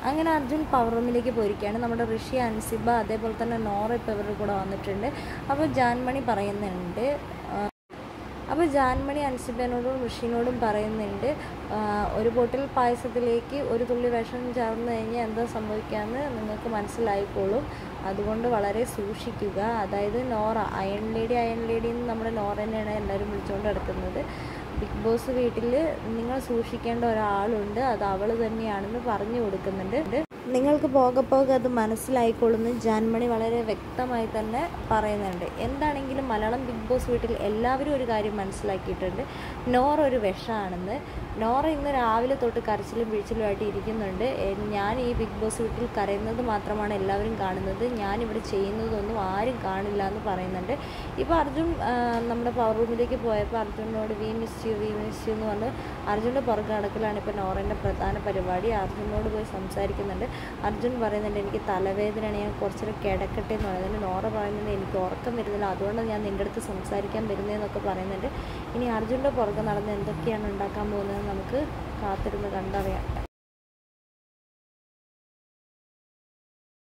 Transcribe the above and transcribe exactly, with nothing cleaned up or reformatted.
അങ്ങനെ അർജുൻ പവർ റൂമിലേക്ക് പോയിരിക്കുകയാണ്. നമ്മുടെ ഋഷി, അൻസിബ, അതേപോലെ തന്നെ നോറ ഇപ്പോൾ ഇവരുടെ കൂടെ വന്നിട്ടുണ്ട്. അപ്പോൾ ജാൻമണി പറയുന്നുണ്ട് അപ്പോൾ ജാൻമണി അൻസിബനോടും ഋഷിനോടും പറയുന്നുണ്ട്, ഒരു ബോട്ടിൽ പായസത്തിലേക്ക് ഒരു തുള്ളി വിഷം ചേർന്ന് കഴിഞ്ഞാൽ എന്താ സംഭവിക്കാമെന്ന് നിങ്ങൾക്ക് മനസ്സിലായിക്കോളും. അതുകൊണ്ട് വളരെ സൂക്ഷിക്കുക. അതായത് Nora, iron lady iron lady എന്ന് നമ്മുടെ നോറ തന്നെയാണ് എല്ലാവരും വിളിച്ചുകൊണ്ട് നടക്കുന്നത്. ബിഗ് ബോസ് വീട്ടിൽ നിങ്ങൾ സൂക്ഷിക്കേണ്ട ഒരാളുണ്ട്, അത് അവൾ തന്നെയാണെന്ന് പറഞ്ഞു കൊടുക്കുന്നുണ്ട്. നിങ്ങൾക്ക് പോകെ പോകെ അത് മനസ്സിലായിക്കൊള്ളുന്നു ജാൻമണി വളരെ വ്യക്തമായി തന്നെ പറയുന്നുണ്ട്. എന്താണെങ്കിലും മലയാളം ബിഗ് ബോസ് വീട്ടിൽ എല്ലാവരും ഒരു കാര്യം മനസ്സിലാക്കിയിട്ടുണ്ട്, നോറ ഒരു വിഷമാണെന്ന്. നോറ ഇന്ന് രാവിലെ തൊട്ട് കരച്ചിലും വീഴ്ചയിലുമായിട്ട് ഇരിക്കുന്നുണ്ട്. ഞാൻ ഈ ബിഗ് ബോസ് വീട്ടിൽ കരയുന്നത് മാത്രമാണ് എല്ലാവരും കാണുന്നത്, ഞാനിവിടെ ചെയ്യുന്നതൊന്നും ആരും കാണില്ല എന്ന് പറയുന്നുണ്ട്. ഇപ്പോൾ അർജുൻ നമ്മുടെ പവർ റൂമിലേക്ക് പോയപ്പോൾ അർജുനോട് we miss you we miss you എന്ന് പറഞ്ഞ് അർജുൻ്റെ പുറകെ നടക്കലാണ് ഇപ്പോൾ നോറേൻ്റെ പ്രധാന പരിപാടി. അർജുനോട് പോയി സംസാരിക്കുന്നുണ്ട്. അർജുൻ പറയുന്നുണ്ട്, എനിക്ക് തലവേദനയാണ്, ഞാൻ കുറച്ചൊരു കിടക്കട്ടെ എന്ന് പറയുന്നുണ്ട്. നോറ പറയുന്നുണ്ട്, എനിക്ക് ഉറക്കം വരുന്നില്ല, അതുകൊണ്ടാണ് ഞാൻ നിൻ്റെ അടുത്ത് സംസാരിക്കാൻ വരുന്നതെന്നൊക്കെ പറയുന്നുണ്ട്. ഇനി അർജുൻ്റെ പുറകെ നടന്ന് എന്തൊക്കെയാണ് ഉണ്ടാക്കാൻ പോകുന്നത് നമുക്ക് കാത്തിരുന്ന് കണ്ടറിയാം.